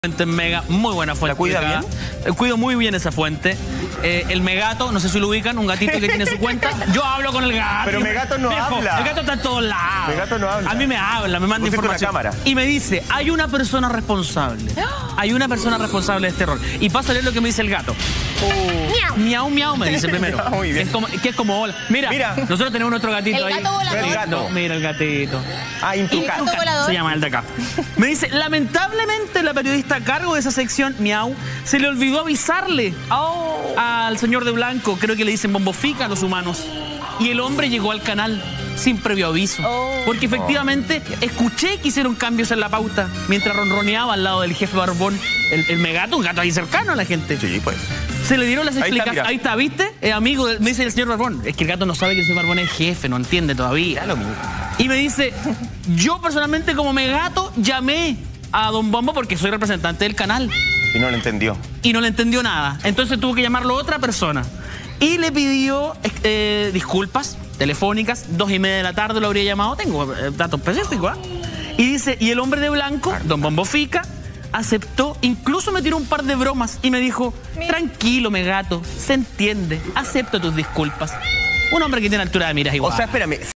Fuente Mega, muy buena fuente. ¿La cuida acá. bien? Cuido muy bien esa fuente. El Megato, no sé si lo ubican, un gatito que tiene su cuenta. Yo hablo con el gato. Pero Megato no habla. El gato está en todos lados. Megato no habla. A mí me habla, me manda información. Una cámara. Y me dice, hay una persona responsable. Hay una persona responsable de este error. Y pasa a leer lo que me dice el gato. Miau, miau, me dice primero. Muy bien. Que es como hola. Mira, nosotros tenemos nuestro gatito ahí. El gato volador. El gato. No, mira el gatito. Ah, Intucat. gato volador. Se llama el de acá. Me dice, lamentablemente la periodista a cargo de esa sección, miau, se le olvidó avisarle al señor de blanco, creo que le dicen bombofica a los humanos. Y el hombre llegó al canal sin previo aviso. Porque efectivamente escuché que hicieron cambios en la pauta mientras ronroneaba al lado del jefe Barbón, el Megato, un gato ahí cercano a la gente. Sí, pues. Se le dieron las explicaciones. Ahí mira. está, ¿viste? Es amigo, me dice el señor Barbón. Es que el gato no sabe que el señor Barbón es jefe, no entiende todavía. Ya lo mismo. Y me dice, yo personalmente como Megato llamé a Don Bombo porque soy representante del canal. Y no lo entendió. Y no le entendió nada. Entonces tuvo que llamarlo otra persona. Y le pidió disculpas telefónicas. 2:30 de la tarde lo habría llamado. Tengo datos específicos, ¿eh? Y dice, y el hombre de blanco, Don Bombo Fica, aceptó, incluso me tiró un par de bromas y me dijo, tranquilo, Megato, se entiende, acepto tus disculpas. Un hombre que tiene altura de miras igual. O sea, espérame.